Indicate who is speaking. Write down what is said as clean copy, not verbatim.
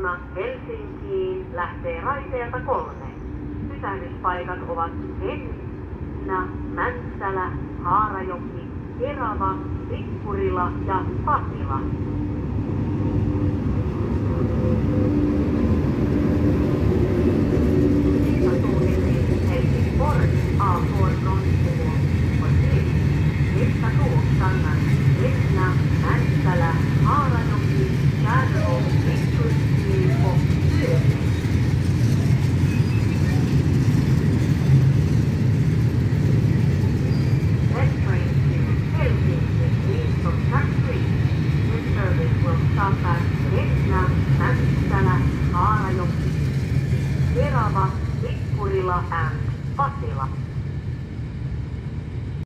Speaker 1: juna Helsinkiin lähtee raiteelta 3. Pysähdyspaikat ovat Henna, Mäntsälä, Haarajoki, Kerava, Tikkurila ja Pasila. Helsingborg avgår från Två och 3. Nästa tåg stannar Henna, Mäntsälä, Haarajoki, Kärro, Tikkurila och Syöte. Next train to Helsinki leaves from track 3. This service will stop at Henna, Mäntsälä, Haarajoki, Kerava, Tikkurila and Pasila.